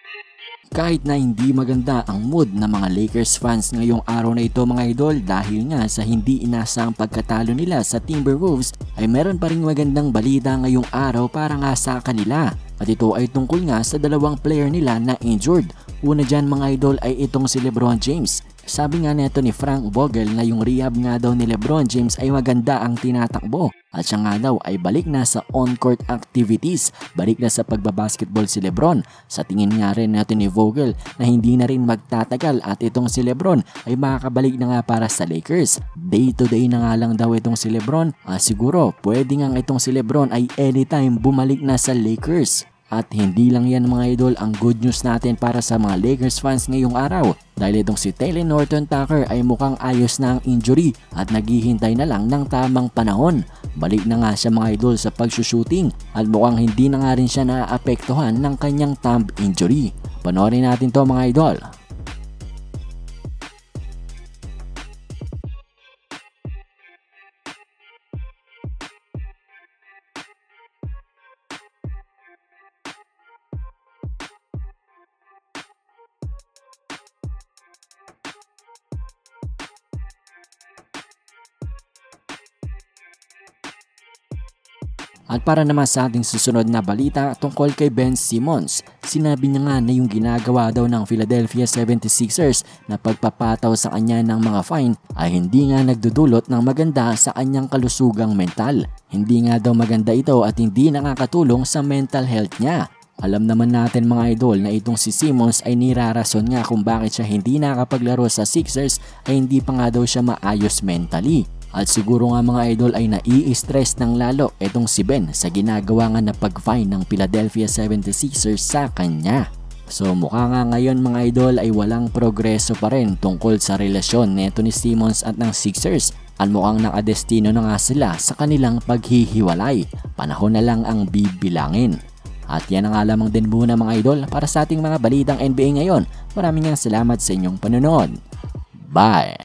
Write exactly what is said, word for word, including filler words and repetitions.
Kahit na hindi maganda ang mood ng mga Lakers fans ngayong araw na ito mga idol dahil nga sa hindi inasang pagkatalo nila sa Timberwolves ay meron pa ring magandang balita ngayong araw para nga sa kanila. At ito ay tungkol nga sa dalawang player nila na injured. Una dyan mga idol ay itong si LeBron James. Sabi nga neto ni Frank Vogel na yung rehab nga daw ni LeBron James ay maganda ang tinatakbo. At siya nga daw ay balik na sa on-court activities, balik na sa pagbabasketball si LeBron. Sa tingin nga rin neto ni Vogel na hindi na rin magtatagal at itong si LeBron ay makakabalik na nga para sa Lakers. Day to day na nga lang daw itong si LeBron. Ah, siguro pwede nga itong si LeBron ay anytime bumalik na sa Lakers. At hindi lang yan mga idol ang good news natin para sa mga Lakers fans ngayong araw dahil itong si Talen Horton-Tucker ay mukhang ayos na ang injury at naghihintay na lang ng tamang panahon. Balik na nga siya mga idol sa pagsushooting at mukhang hindi na nga rin siya naaapektuhan ng kanyang thumb injury. Panoorin natin to mga idol. At para naman sa ating susunod na balita tungkol kay Ben Simmons, sinabi niya nga na yung ginagawa daw ng Philadelphia seventy-sixers na pagpapataw sa kanya ng mga fine ay hindi nga nagdudulot ng maganda sa kanyang kalusugang mental. Hindi nga daw maganda ito at hindi nakakatulong sa mental health niya. Alam naman natin mga idol na itong si Simmons ay nirarason nga kung bakit siya hindi nakapaglaro sa Sixers ay hindi pa nga daw siya maayos mentally. At siguro nga mga idol ay nai-stress ng lalo itong si Ben sa ginagawa nga na pag-fine ng Philadelphia seventy-sixers sa kanya. So mukha nga ngayon mga idol ay walang progreso pa rin tungkol sa relasyon neto ni Simmons at ng Sixers. At mukhang nakadestino na nga sila sa kanilang paghihiwalay. Panahon na lang ang bibilangin. At yan ang nga lamang din muna mga idol para sa ating mga balitang N B A ngayon. Maraming nga salamat sa inyong panonood. Bye!